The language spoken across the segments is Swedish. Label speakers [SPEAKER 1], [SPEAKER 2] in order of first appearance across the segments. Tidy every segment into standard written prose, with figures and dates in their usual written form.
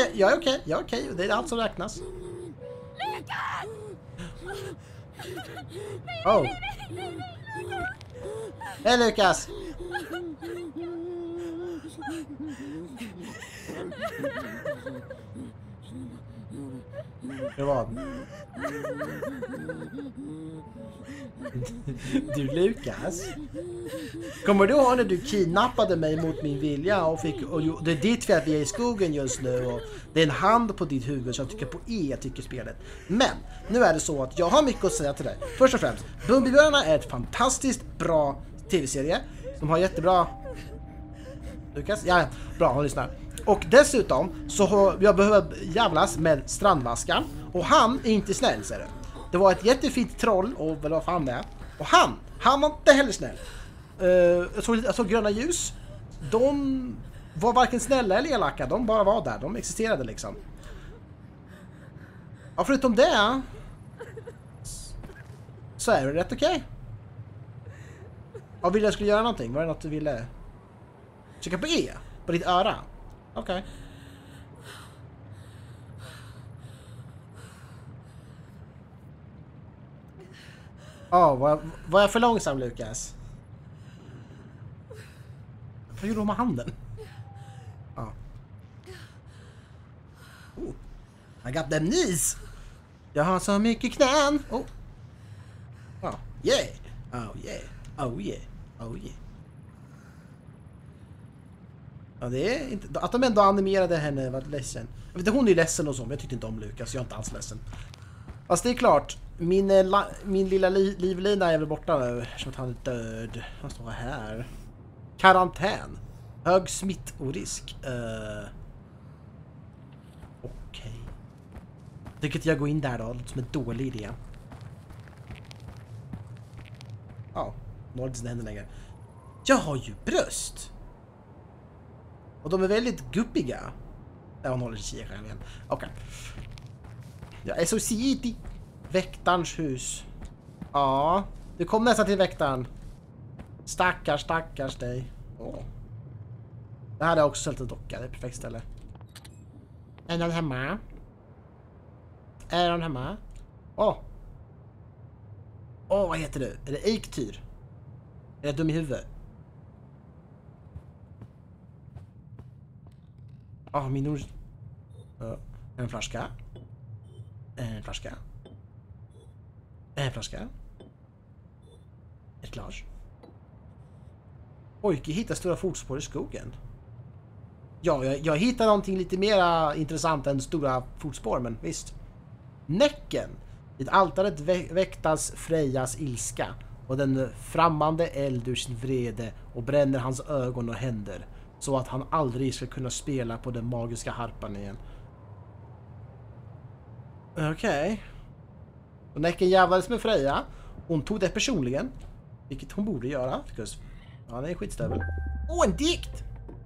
[SPEAKER 1] jag är okej. Jag är okej. Det är allt som räknas.
[SPEAKER 2] Lukas!
[SPEAKER 1] Oh. Hej Lukas! Det var... Du Lukas, kommer du ihåg när du kidnappade mig mot min vilja och det är ditt fel att vi är i skogen just nu och det är en hand på ditt huvud så jag tycker på jag tycker spelet. Men nu är det så att jag har mycket att säga till dig. Först och främst, Bumbibjörnarna är ett fantastiskt bra tv-serie som har jättebra... Lukas? Ja, bra, hon lyssnar. Och dessutom så har jag behöver jävlas med Strandvaskan och han är inte snäll, ser du. Det var ett jättefint troll och vad fan det är. Och han var inte heller snäll. Jag såg gröna ljus. De var varken snälla eller elaka. De bara var där. De existerade liksom. Ja, förutom det så är det rätt okej. Ja, ville jag skulle göra någonting? Var det något du ville? Trycka på E? På ditt öra? Okej. Var jag för långsam, Lukas? Vad gjorde du med handen? Ja. I got them knees. Jag har så mycket knän. Oh. Yeah. Oh yeah. Oh yeah. Oh yeah. Ja, det är inte... Att de ändå animerade henne var ledsen. Jag vet inte, hon är ledsen och så, men jag tyckte inte om Lukas. Jag är inte alls ledsen. Fast det är klart, min lilla livlina är väl borta nu eftersom att han är död. Han står här. Karantän. Hög smittorisk. Okej. Tycker inte jag går in där då, som en dålig idé. Ja, något som händer längre. Jag har ju bröst. Och de är väldigt guppiga. Där hon håller sig själv igen. Okej. Jag är så city. Väktarns hus. Ja, du kom nästan till väktaren. Stackars dig. Det här är också sällt en docka. Det är ett perfekt ställe. Är någon hemma? Är någon hemma? Vad heter du? Är det Eiktyr? Är det dum i huvudet? Min ord... En flaska. En flaska. En flaska. Ett glas. Pojke hittar stora fotspår i skogen. Ja, jag hittar någonting lite mer intressant än stora fotspår, men visst. Näcken. Vid altaret väktas Frejas ilska och den frammande eld ur sin vrede och bränner hans ögon och händer så att han aldrig ska kunna spela på den magiska harpan igen. Okej. Och Näcken jävlades med Freja. Hon tog det personligen, vilket hon borde göra. Ja, det är skitstövel. En dikt!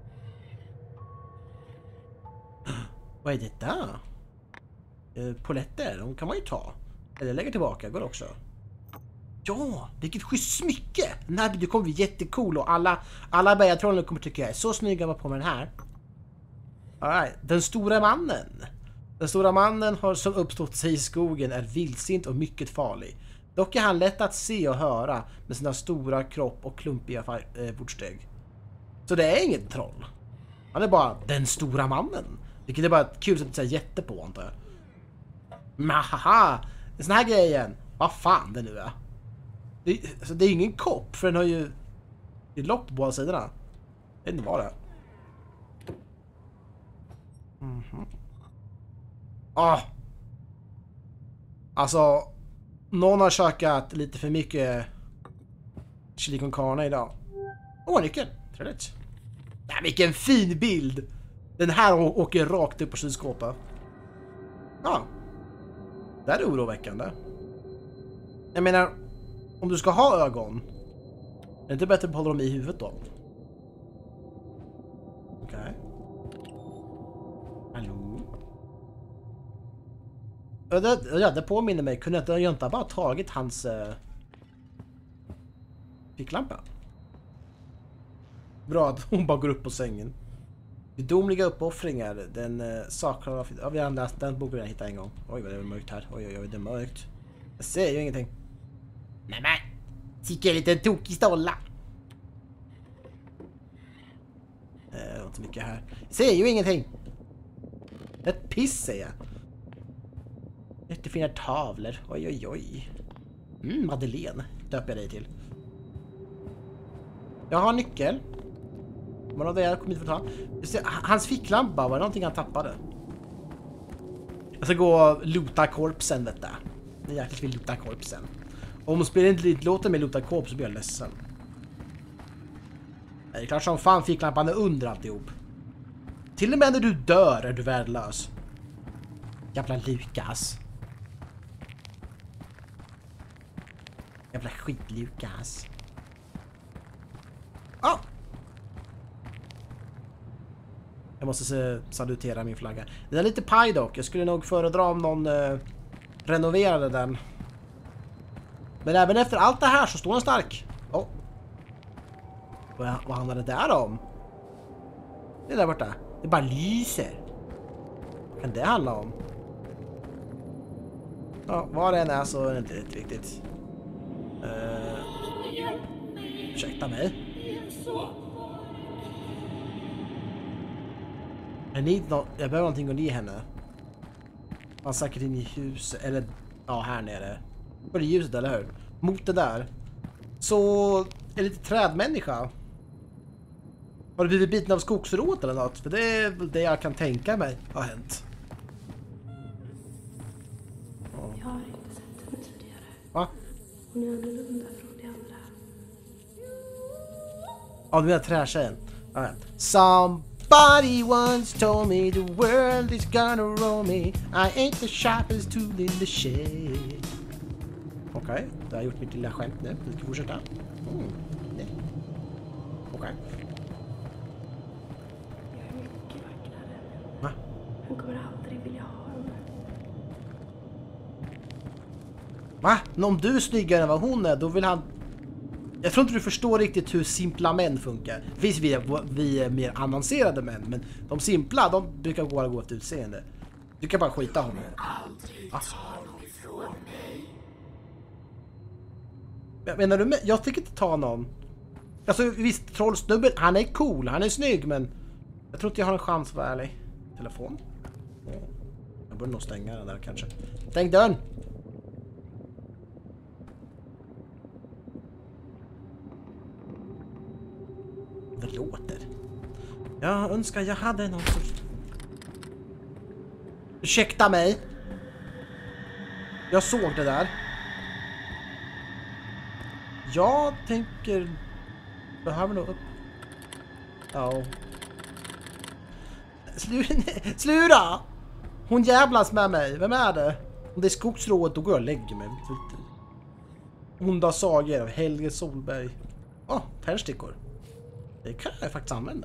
[SPEAKER 1] Vad är detta? Poletter, de kan man ju ta. Eller lägga tillbaka, går också. Ja, vilket schysst smycke! Den här videon kommer bli jättecool och alla bergatrollen kommer tycka jag är så snygga med på med den här. All right. Den stora mannen. Den stora mannen har som uppstått sig i skogen är vildsint och mycket farlig. Dock är han lätt att se och höra med sina stora kropp och klumpiga fotsteg. Så det är inget troll. Han är bara den stora mannen. Vilket är bara ett kul sätt att säga jätte på, antar jag. Mahaha! En sån här grej igen. Vad fan det nu är. Det är ingen kopp, för den har ju lopp på båda sidorna. Jag vet inte vad det är. Alltså, någon har kökat lite för mycket chili con carne idag. Nyckeln. Trevligt. Vilken fin bild. Den här åker rakt upp på kylskåpet. Det här är oroväckande. Jag menar, om du ska ha ögon, är det inte bättre att hålla dem i huvudet då? Okej. Hallå? Det påminner mig. Kunde jag inte bara tagit hans ficklampa? Bra att hon bara går upp på sängen. Gudomliga uppoffringar. Den saknar av... Ja, vi har läst den boken jag hittade en gång. Oj, vad det är mörkt här. Oj, det är mörkt. Jag ser ju ingenting. Nej. Tycker lite tokig stolla. Det var inte mycket här. Jag ser ju ingenting. Ett piss säger jag. Jättefina tavlor. Oj. Madeleine döper jag dig till. Jag har nyckel. Men av det jag kommer inte få ta. Hans ficklampa, var det någonting han tappade? Jag ska gå och loota korpsen detta. Det är jäkligt vill loota korpsen. Om spelet inte låter mig loota korp så blir jag ledsen. Det är klart som fan ficklampan är under alltihop. Till och med när du dör är du värdelös. Jävla Lukas. Jävla skit Lukas. Jag måste salutera min flagga. Den är lite paj dock. Jag skulle nog föredra om någon renoverade den. Men även efter allt det här så står den stark. Vad handlar det där om? Det är där borta. Det bara lyser. Vad kan det handla om? Ja, vad det än är så är det inte viktigt. Ursäkta mig. Jag behöver någonting att ge henne. Man säkert in i huset. Eller, ja, här nere. På det ljuset, eller hur? Mot det där. Så är det lite trädmänniska. Har du blivit biten av skogsrot eller något? För det är väl det jag kan tänka mig har hänt.
[SPEAKER 3] Jag har inte sett henne tidigare.
[SPEAKER 1] Va?
[SPEAKER 3] Hon är annorlunda från de andra.
[SPEAKER 1] Ja, du menar trätjejen. Somebody once told me the world is gonna roll me. I ain't the sharpest tool in the shed. Okej, det har gjort mitt lilla skämt nu. Vi ska fortsätta. Okej.
[SPEAKER 3] Jag är mycket vackrare.
[SPEAKER 1] Va?
[SPEAKER 3] Han kommer aldrig vilja ha henne.
[SPEAKER 1] Va? Men om du är snyggare än vad hon är, då vill han... Jag tror inte du förstår riktigt hur simpla män funkar. Visst, vi är mer avancerade män, men de simpla, de brukar bara gå ett utseende. Du kan bara skita honom. Menar du med? Jag tycker inte ta någon. Alltså visst, trollsnubben, han är cool, han är snygg, men jag tror inte jag har en chans att vara ärlig. Telefon? Jag borde nog stänga den där kanske. Stäng dörren! Det låter. Jag önskar jag hade någon sorts... Ursäkta mig. Jag såg det där. Jag tänker... Behöver nog upp... Ja. Slura! Hon jävlas med mig. Vem är det? Om det är skogsrået, då går jag och lägger mig. Onda sagor av Helge Solberg. Tändstickor. Det kan jag faktiskt använda.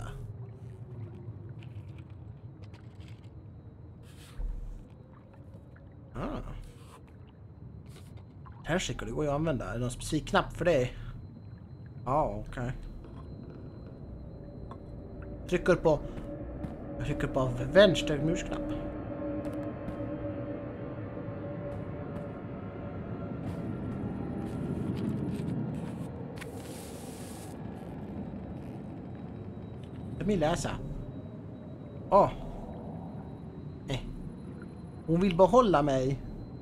[SPEAKER 1] Tändstickor, det går ju att använda. Är det någon specifik knapp för det? Ja, okej. Jag trycker på vänster musknapp. Jag vill läsa. Hon vill behålla mig.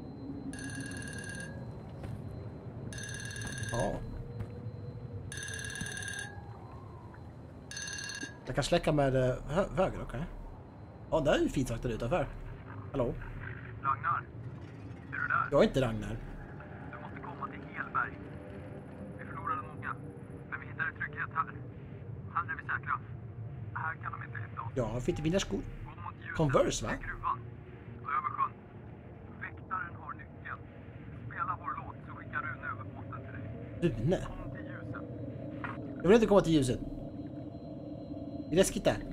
[SPEAKER 1] Jag kan släcka med höger, okej. Det är ju fint sagt där utanför. Hallå?
[SPEAKER 4] Ragnar, är du där?
[SPEAKER 1] Jag är inte Ragnar.
[SPEAKER 4] Du måste komma till Helberg. Vi förlorade många, men vi hittade trygghet här. Här är vi säkra. Här kan de inte hitta oss.
[SPEAKER 1] Ja, fick inte mina skor.
[SPEAKER 4] Gå mot ljuset.
[SPEAKER 1] Converse, va?
[SPEAKER 4] Till gruvan. Och över sjön. Väktaren har nyckeln. Spela vår låt så skickar Rune över båten till dig.
[SPEAKER 1] Rune?
[SPEAKER 4] Kom till ljuset.
[SPEAKER 1] Jag vill inte komma till ljuset. Det är läskigt där.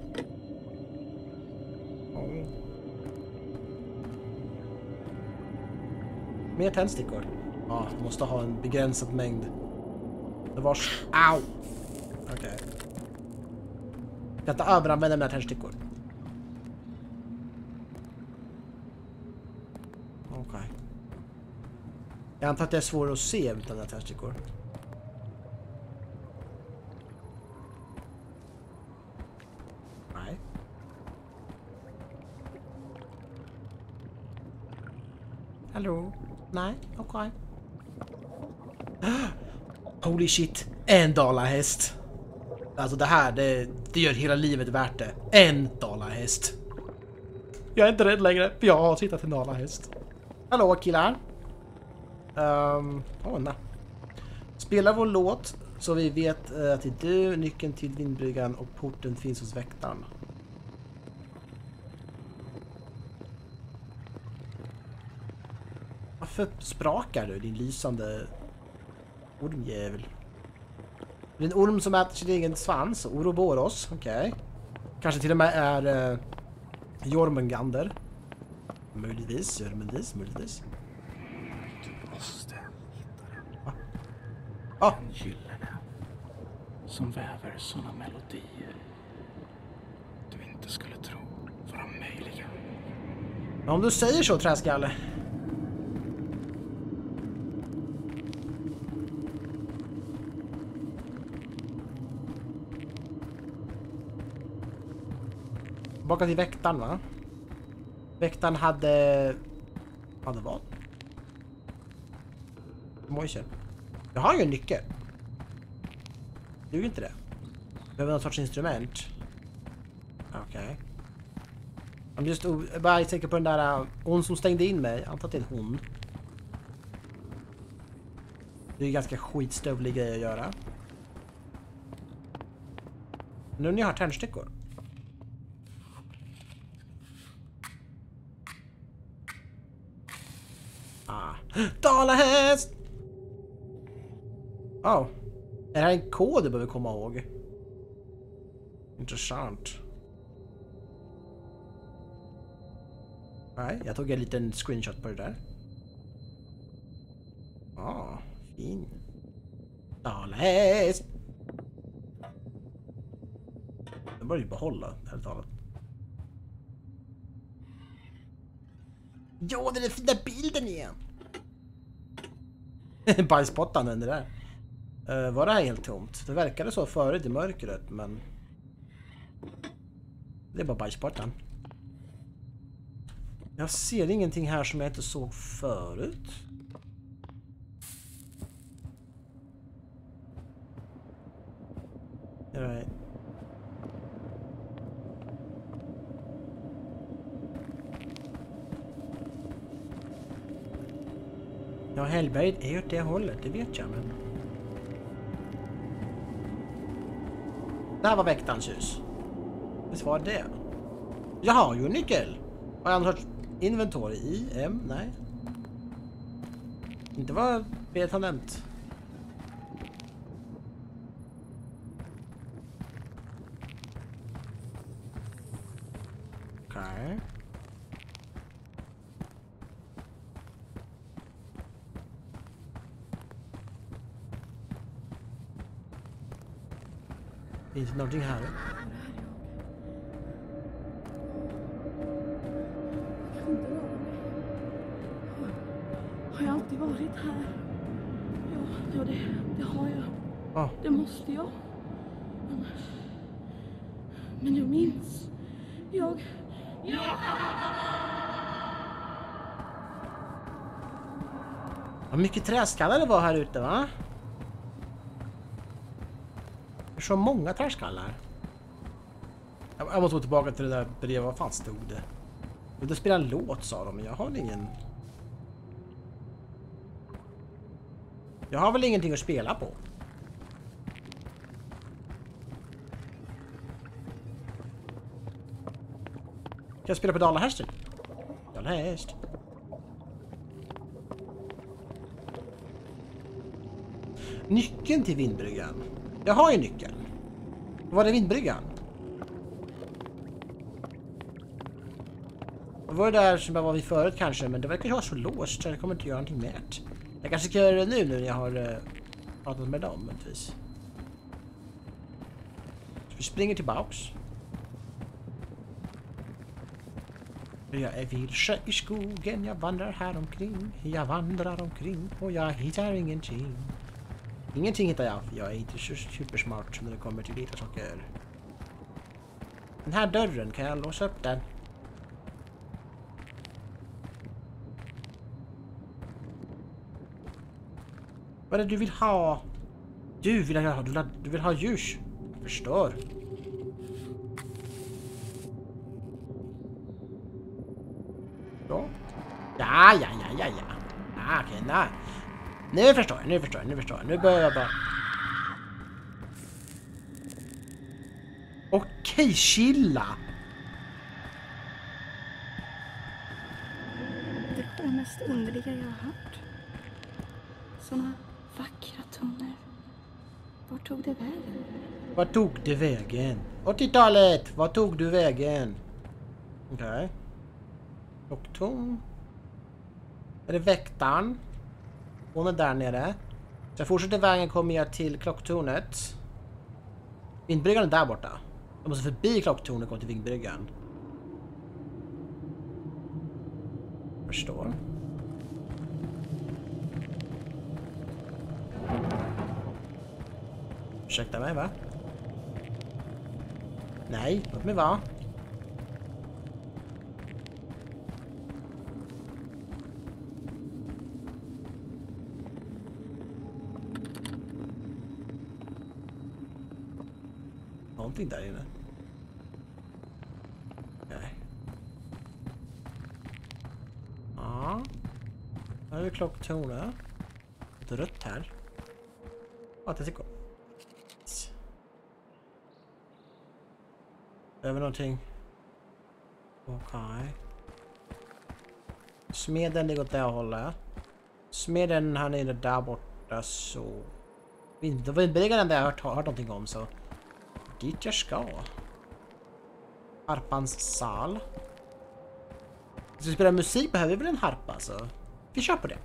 [SPEAKER 1] Mer tändstickor. Måste ha en begränsad mängd. Det var... Au! Okej. Jag kan inte överanvända mina tändstickor. Jag antar att det är svårare att se utan dina tändstickor. Nej. Hallå? Nej, okej. Holy shit, en dalahäst. Alltså det här, det gör hela livet värt det. En dalahäst. Jag är inte rädd längre, för jag har hittat en dalahäst. Hallå killar. Nej. Spela vår låt så vi vet att det är du, nyckeln till vindbryggan och porten finns hos väktaren. Varför sprakar du, din lysande ormjävel? Det är en orm som äter sin egen svans, Ouroboros, okej. Kanske till och med är Jormungandr. Möjligtvis.
[SPEAKER 5] Du måste hitta den. Den gyllene som väver såna melodier du inte skulle tro vara möjliga.
[SPEAKER 1] Om du säger så, träskalle. Baka till väktaren, va? Väktaren hade vad? Mojse. Jag har ju en nyckel. Du är ju inte det. Jag behöver någon sorts instrument. Okej. Jag just bara tänker på den där hon som stängde in mig. Jag antar att det är en hon. Det är ju ganska skitstövlig grej att göra. Nu när jag har tändstickor. Dalahäst! Är det här en kod du behöver komma ihåg? Intressant. Nej, jag tog en liten screenshot på det där. Fin. Dalahäst! Den börjar ju behålla, helt talat. Ja, den är fina bilden igen! Bajspottan den där. Var det här helt tomt? Det verkade så förut i mörkret, men det är bara bajspottan. Jag ser ingenting här som jag inte såg förut. Nej. Ja, Hellberget är åt det hållet, det vet jag, men... Där var väktarens hus. Visst var det? Jag har ju en nyckel! Har jag någon sorts inventory i? Nej. Inte vad vet han nämnt. Okej. Finns det någonting här?
[SPEAKER 3] Har jag alltid varit här? Ja, det har jag. Det måste jag. Men jag minns.
[SPEAKER 1] Vad mycket träskallar det var här ute, va? Det är så många träskallar. Jag måste gå tillbaka till det där brevet. Vad fan stod det? Jag vill spela en låt, sa de, men jag har ingen... Jag har väl ingenting att spela på. Kan jag spela på Dalahästen? Dalahäst. Nyckeln till vindbryggan. Jag har ju nyckeln. Var är vindbryggan? Det var det där som jag var vid förut kanske, men det verkar ju vara så låst så jag kommer inte göra någonting med det. Jag kanske ska göra det nu när jag har pratat med dem, möjligtvis. Så vi springer tillbaks. Jag är vilse i skogen, jag vandrar här omkring. Jag vandrar omkring och jag hittar ingenting. Ingenting hittar jag, för jag är inte så supersmart när det kommer till lite saker. Den här dörren, kan jag låsa upp den? Vad är det du vill ha? Du vill ha ljus. Jag förstår. Så. Ja. Okej, nej. Nu förstår jag. Nu börjar jag bara... Okej, chilla.
[SPEAKER 3] Det var mest underliga jag har hört. Såna vackra toner. Vart tog det vägen?
[SPEAKER 1] Vart tog det vägen? 80-talet! Vart tog du vägen? Okej. Klocktorn. Är det väktaren? Hon är där nere. Så jag fortsätter vägen, kommer jag till klocktornet. Vindbryggan är där borta. Jag måste förbi klocktornet och gå till vindbryggan. Förstår. Ursäkta mig, va? Nej, låt mig vara. Någonting där inne. Nej. Ja. Här är vi klocktornet. Det är rött här. Ja, det tycker jag. Över någonting. Okej. Smeden ligger åt det hållet. Smeden här nere där borta, så... Det var inte den där jag hört någonting om, så... Dit jag ska. Harpans sal. Ska vi spela musik behöver vi väl en harpa, så... Vi kör på det.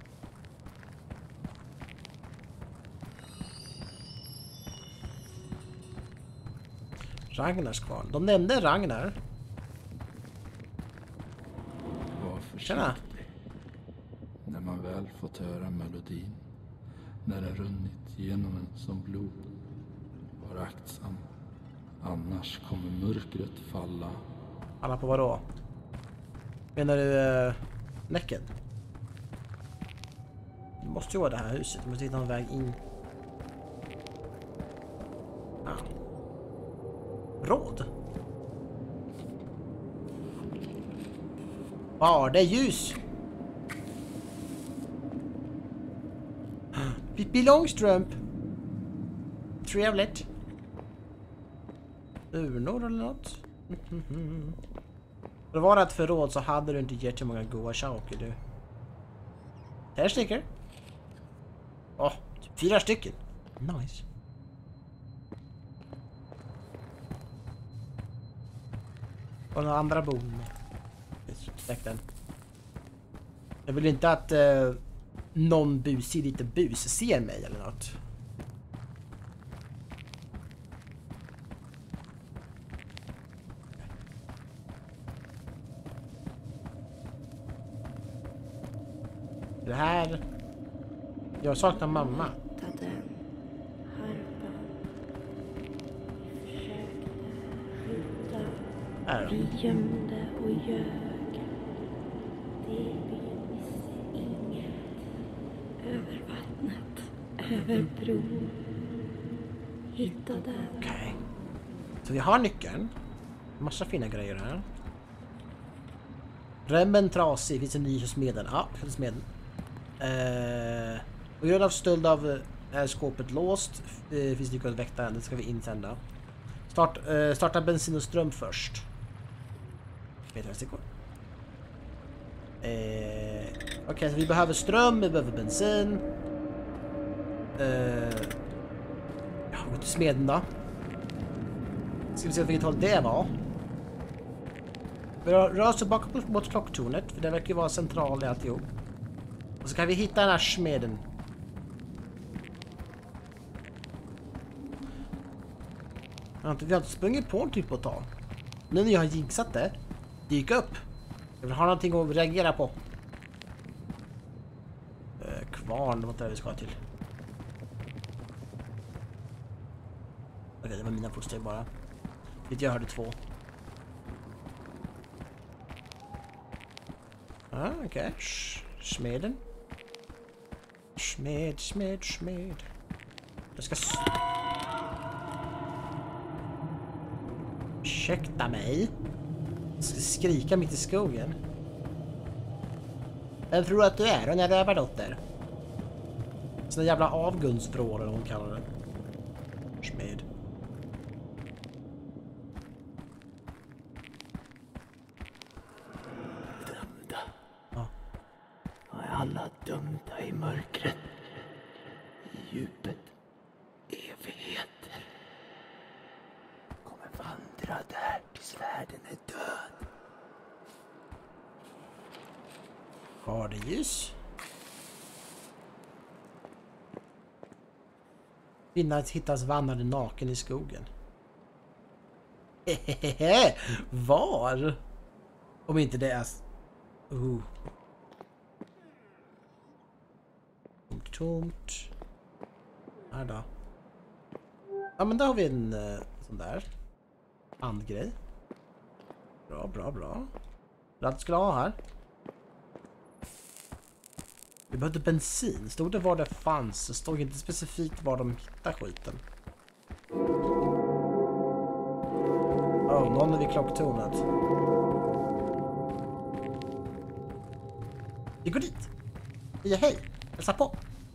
[SPEAKER 1] Ragnars kvarn. De nämnde Ragnar.
[SPEAKER 5] Var försiktig.
[SPEAKER 1] Tjena.
[SPEAKER 5] När man väl fått höra melodin. När den runnit genom en som blod. Var aktsam. Annars kommer mörkret falla.
[SPEAKER 1] Alla på vad då? Menar du näcken? Det måste ju vara det här huset. Det måste hitta en väg in. Ja. Råd. Ja, det är ljus. Pippi Långstrump. Trevligt. Urnor eller något. Det var ett förråd så hade du inte jättemånga goda saker du. Här sticker. Åh, 4 stycken. Nice. Och några andra bom. Släck den. Jag vill inte att någon busig lite bus ser mig eller något. Det här... Jag saknar mamma.
[SPEAKER 3] Hittade harpan. Försökte hitta.
[SPEAKER 1] Här.
[SPEAKER 3] Vi gömde och ljög. Det finns inget. Över vattnet. Över bron. Hittade.
[SPEAKER 1] Okej. Så vi har nyckeln. Massa fina grejer här. Remmen trasig. Finns en ny hos smeden. Ja, hos smeden. På grund av stöld av skåpet låst. Finns det att väkta. Det ska vi insända. Starta bensin och ström först. Okej, så vi behöver ström. Vi behöver bensin. Ja, gå till smeden då. Ska vi se vilket håll det var. Vi rör oss tillbaka mot klocktornet. För det verkar ju vara central i alltihop. Och så kan vi hitta den här smeden. Vi har inte sprungit på en typ på ett tag. Nu när jag har jinxat det. Dyka upp. Jag vill ha någonting att reagera på. Kvarn, det var inte det vi ska till. Okej, det var mina fotsteg bara. Jag hörde 2. Okej. Smeden. Smed. Jag ska... Ursäkta mig. Jag ska skrika mitt i skogen. Vem tror att du är? Hon är rövardotter. Såna jävla avgundsvrål eller hon kallar det. Smed.
[SPEAKER 6] Dömda. Ja. Är alla dömda i mörkret. I djupet. Evigheter. Kommer vandra där tills världen är död.
[SPEAKER 1] Var det ljus? Kvinnan hittas vandrande naken i skogen. Hehehe. Var? Om inte det är... Tomt. Här då. Ja, men där har vi en sån där handgrej. Bra. Vad skulle jag ha här? Vi behövde bensin. Stod det var det fanns? Det stod inte specifikt var de hittar skiten. Någon är vid klocktornet. Vi går dit. Hej. Hälsa på.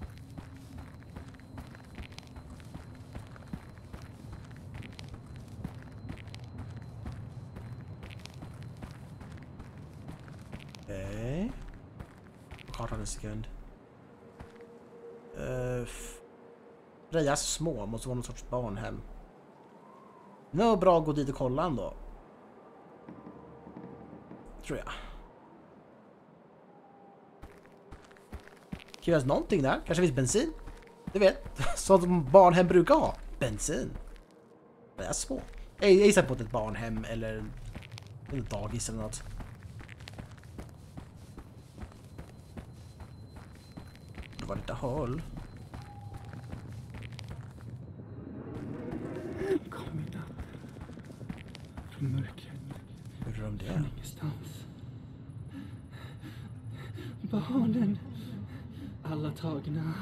[SPEAKER 1] Okej. Kartan en sekund. Frejas små. Måste vara någon sorts barnhem. Det var bra att gå dit och kolla ändå. Tror jag. Krävs någonting där. Kanske finns bensin. Du vet. Sånt som barnhem brukar ha. Bensin. Det är små. Jag gissar på ett barnhem eller en dagis eller något. Det var lite hål.
[SPEAKER 6] Kom från mörkret.
[SPEAKER 1] Hur är de det?
[SPEAKER 6] Från ingenstans. Barnen. Alla tagna.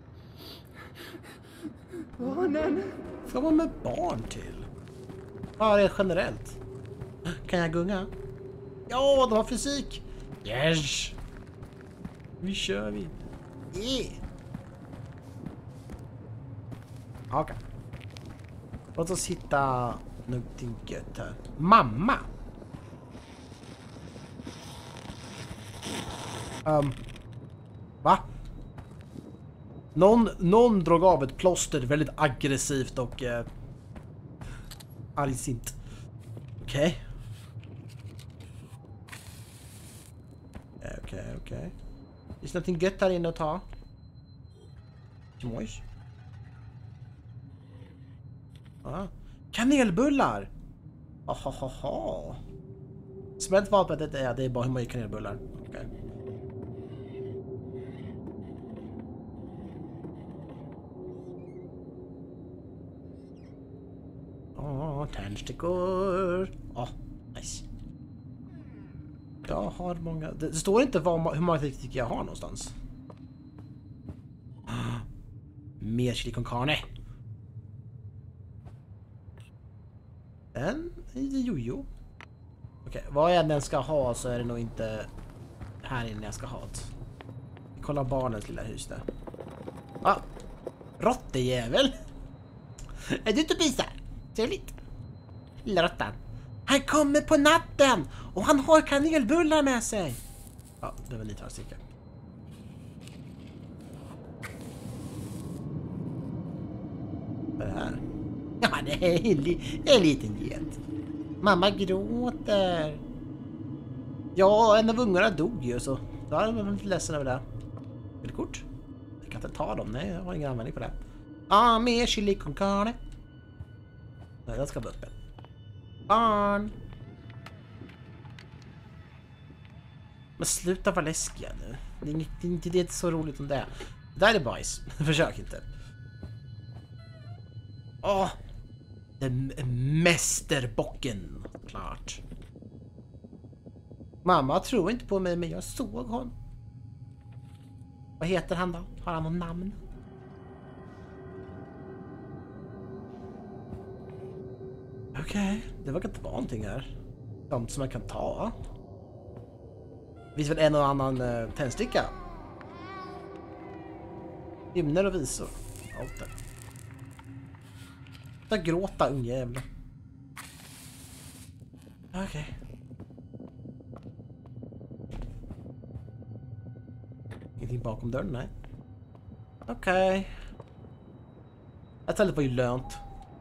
[SPEAKER 6] Barnen.
[SPEAKER 1] Vad var med barn till? Ja, det är generellt. Kan jag gunga? Ja, de har fysik. Yes. Vi kör vi. Okej. Låt oss hitta någonting gött här. Mamma. Va? Någon drog av ett plåster väldigt aggressivt och argsint. Okej. Okej. Finns det någonting gött här inne att ta? Mojs. Kanelbullar! Ahahaha. Smält vapnet det är bara hur mycket kanelbullar. Okej. Tändstickor. Nice. Jag har många... Det står inte hur många tycker jag har någonstans. Mer chili con carne. En jojo. Okej, vad jag än ska ha så är det nog inte här inne jag ska ha det. Kolla barnens lilla hus där. Råttejävel. Är du ute och pisar? Trevligt. Lilla råttan. Han kommer på natten och han har kanelbullar med sig. Det var lite av sticka. Vad är det här? Ja, det är en liten get. Mamma gråter. Ja, en av ungarna dog ju så. Då är jag lite ledsen över det. Vill du kort? Jag kan inte ta dem. Nej, jag har ingen användning på det. Mer chili con carne. Nej, den ska vara öppen. Barn. Men sluta vara läskiga nu. Det är inte så roligt som det är. Det där är bajs. Försök inte. Åh! Den mästerbocken. Klart. Mamma tror inte på mig, men jag såg honom. Vad heter han då? Har han någon namn? Okej, det verkar inte vara någonting här. Sånt som man kan ta. Finns väl en och annan tändsticka? Hymner och visor. Allt det. Jag gråta, ungjävlar. Okej. Ingenting bakom dörren, nej. Okej. Jag tänkte på ju lönt.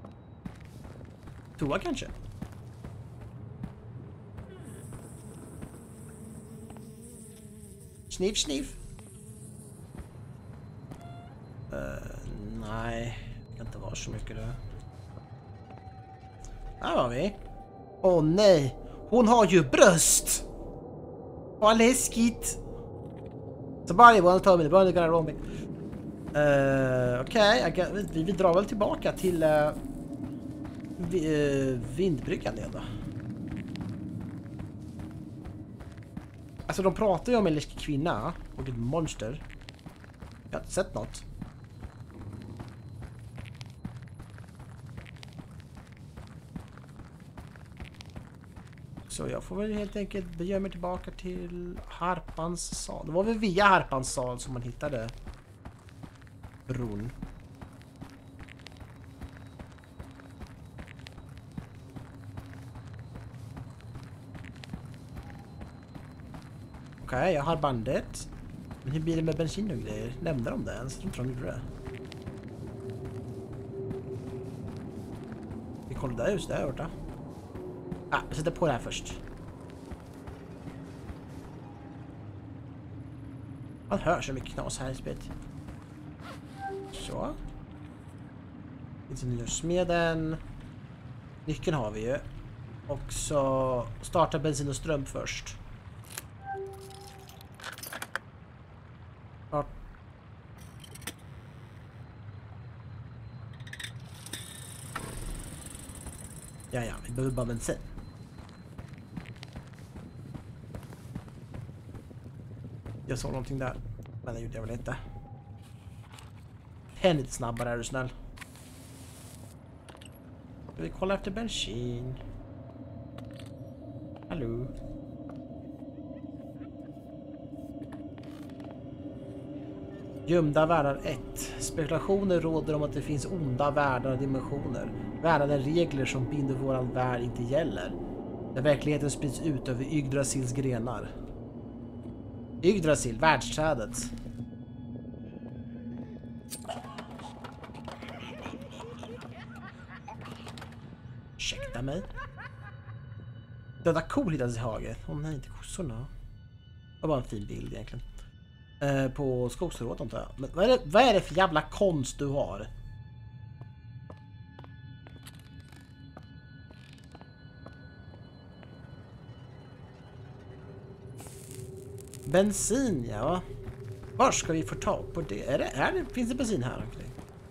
[SPEAKER 1] Toa kanske? Sniff, sniff. Nej, det kan inte vara så mycket det. Här var vi. Åh nej, hon har ju bröst. Vad läskigt. Somebody wanna tell me the brother gonna roll me. Okej, vi drar väl tillbaka till vindbryggan igen då. Alltså de pratar ju om en läskig kvinna och ett monster. Jag har inte sett något. Så jag får väl helt enkelt bege mig tillbaka till Harpans sal. Det var väl via Harpans sal som man hittade bron. Okej, jag har bandet. Men hur blir det med bensin och grejer? Nämnde de det ens? Jag tror inte de gjorde det. Vi kollar där just där borta. Jag sätter på det här först. Man hör så mycket knas här i spelet. Så. Finns en ny smeden. Nyckeln har vi ju. Och så starta bensin och ström först. Ja, vi behöver bara bensin. Jag såg någonting där, men det gjorde jag väl inte. Händ lite snabbare, är du snäll. Ska vi kolla efter bensin? Hallå? Gömda världar 1. Spekulationer råder om att det finns onda världar och dimensioner. Världar där regler som binder våran värld inte gäller. Där verkligheten sprids ut över Yggdrasils grenar. Yggdrasil, världsträdet. Ursäkta mig. Döda kor hittades i haget. Åh nej, inte kossorna. Det var bara en fin bild egentligen. På skogsrådet antar jag. Men vad är det för jävla konst du har? Bensin, ja. Var ska vi få tag på det? Finns det bensin här omkring?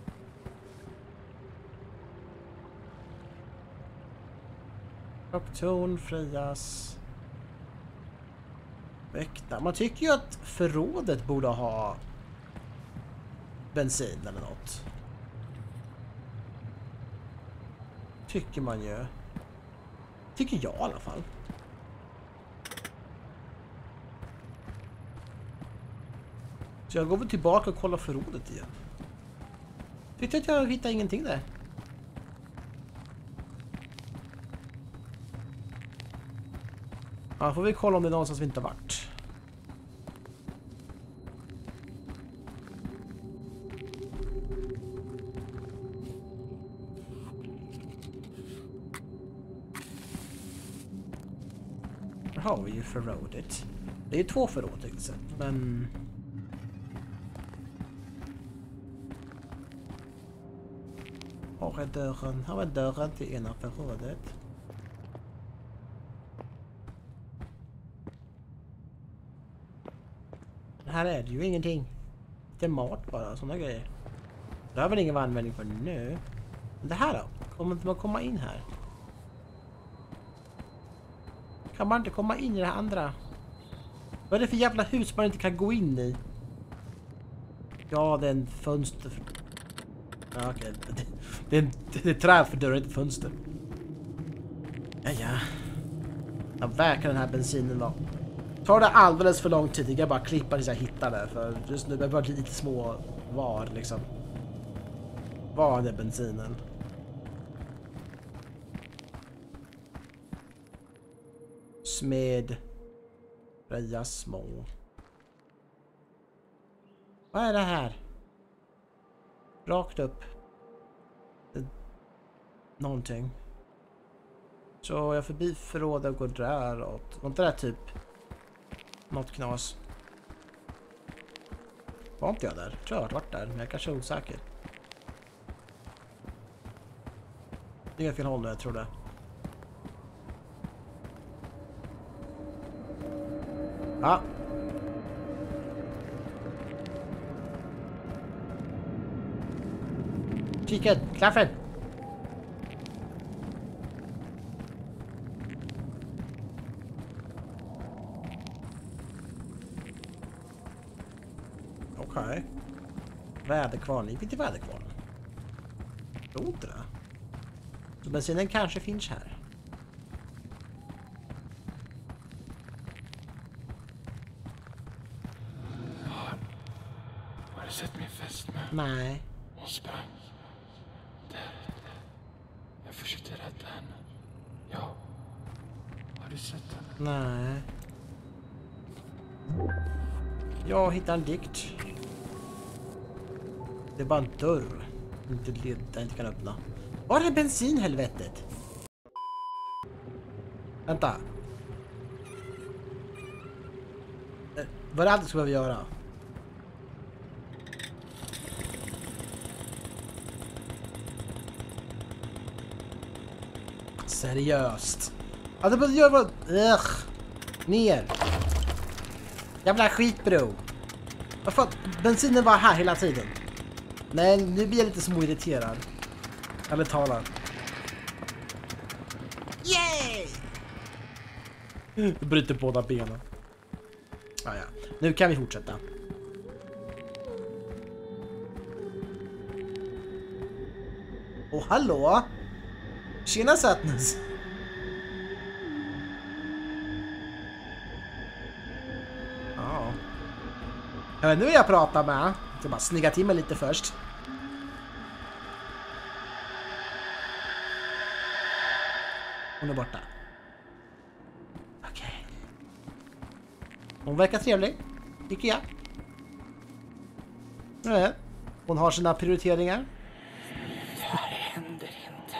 [SPEAKER 1] Rocktorn, frias. Väkta. Man tycker ju att förrådet borde ha bensin eller något. Tycker man ju. Tycker jag i alla fall. Så jag går väl tillbaka och kollar förrådet igen. Tyckte att jag hittade ingenting där. Ja, får vi kolla om det är någonstans vi inte har varit. Här har vi ju förrådet. Det är ju 2 förråd tänkte jag, men... Här är dörren till ena förrådet. här är det ju ingenting. Det är mat bara, sådana grejer. Det har väl ingen användning för nu. Men det här då? Kommer inte man komma in här? Kan man inte komma in i det här andra? Vad är det för jävla hus man inte kan gå in i? Ja, det är en fönster. Ja, okej. Det är träd för dörren, inte fönster. Ja. Vad verkar den här bensinen vara? Tar det alldeles för lång tid. Jag bara klippa tills jag hittar det. För just nu är det bara lite små var liksom. Var är bensinen? Smed. Freja små. Vad är det här? Rakt upp. Någonting. Så jag förbi förrådet och går däråt. Var inte det typ något knas? Var inte jag där? Jag tror jag har varit där, men jag kanske är osäker. Det är fel håll nu, jag tror det. Ja. Chicken, klaffen! Okej. Väderkvarn, gick vi till väderkvarn? Jag tror inte det. Så bensinen kanske finns här.
[SPEAKER 5] Har du sett min fästmö?
[SPEAKER 1] Nej.
[SPEAKER 5] Hon sprang. Där. Jag försökte rädda henne. Ja. Har du sett henne?
[SPEAKER 1] Nej. Jag hittar en dikt. Det är bara en dörr. Jag inte kan öppna. Var är bensinhelvetet? Vänta. Vad är allt ska vi göra? Seriöst. Ja, det behöver göra vad... Ner. Jävla skitbro. Vad fan? Bensinen var här hela tiden. Nej, nu blir jag lite småirriterad. Eller talar. Yay! Du bryter båda benen. Ja. Nu kan vi fortsätta. Hallå? Tjena Satnus. Ja. Jag vet inte hur jag pratar med. Jag ska bara snygga till mig lite först. Hon är borta. Okej. Hon verkar trevlig, tycker jag. Nej. Hon har sina prioriteringar.
[SPEAKER 6] Det här händer inte.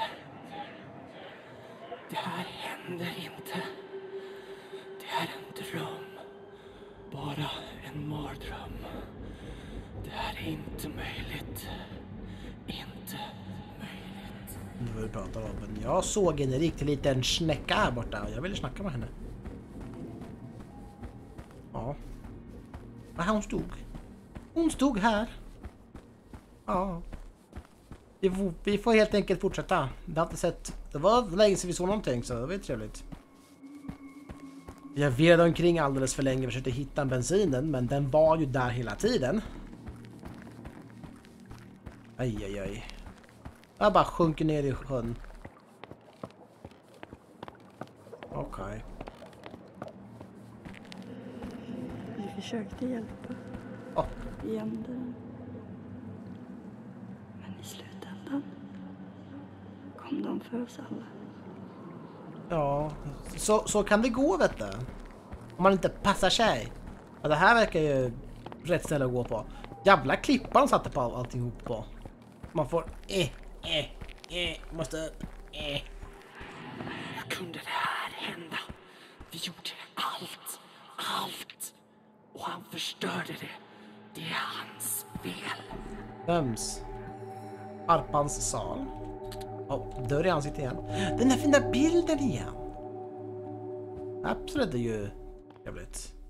[SPEAKER 6] Det här händer inte. Det är en dröm. Bara en mardröm. Det här är inte möjligt. Inte möjligt.
[SPEAKER 1] Nu får vi prata om men jag såg en riktigt liten snäcka här borta och jag ville snacka med henne. Ja. Vad hon stod? Hon stod här. Ja. Vi får helt enkelt fortsätta. Det har inte sett. Det var länge sedan vi såg någonting så det var trevligt. Jag virrade omkring alldeles för länge och försökte hitta bensinen men den var ju där hela tiden. Aj. Jag bara sjunker ner i sjön. Okej.
[SPEAKER 3] Vi försökte hjälpa. Vi gömde den. Men i slutändan kom de för oss alla.
[SPEAKER 1] Ja, så kan det gå vet du. Om man inte passar sig. Ja, det här verkar ju rätt ställe att gå på. Jävla klippar de satte på alltihop på. Man får måste
[SPEAKER 6] Hur kunde det här hända? Vi gjorde allt. Och han förstörde det. Det är hans fel.
[SPEAKER 1] Vems? Harpans sal. Dörr i ansiktet igen. Den där fina bilden igen. Absolut, det är ju jävligt.